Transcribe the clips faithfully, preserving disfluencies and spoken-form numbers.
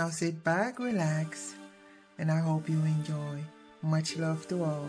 Now sit back, relax, and I hope you enjoy. Much love to all.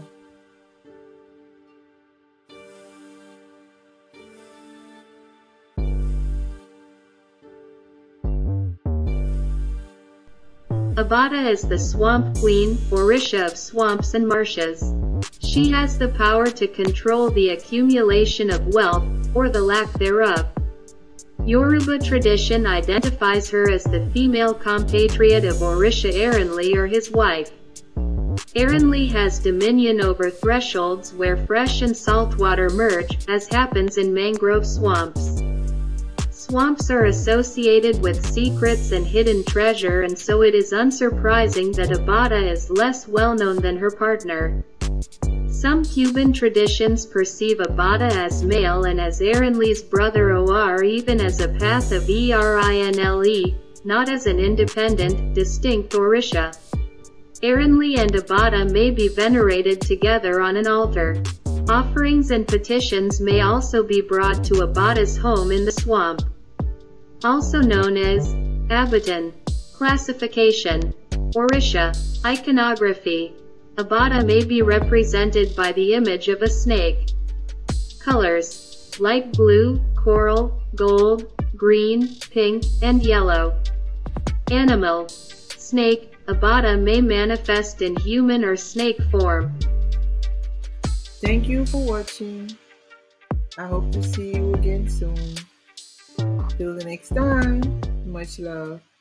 Abada is the Swamp Queen, Orisha of swamps and marshes. She has the power to control the accumulation of wealth, or the lack thereof. Yoruba tradition identifies her as the female compatriot of Orisha Erinle or his wife. Erinle has dominion over thresholds where fresh and salt water merge, as happens in mangrove swamps. Swamps are associated with secrets and hidden treasure, and so it is unsurprising that Abada is less well-known than her partner. Some Cuban traditions perceive Abada as male and as Erinle's brother Or even as a path of Erinle, not as an independent, distinct Orisha. Erinle and Abada may be venerated together on an altar. Offerings and petitions may also be brought to Abada's home in the swamp. Also known as Abadan. Classification. Orisha. Iconography. Abada may be represented by the image of a snake. Colors. Light blue, coral, gold, green, pink, and yellow. Animal. Snake. Abada may manifest in human or snake form. Thank you for watching. I hope to see you again soon. Till the next time, much love.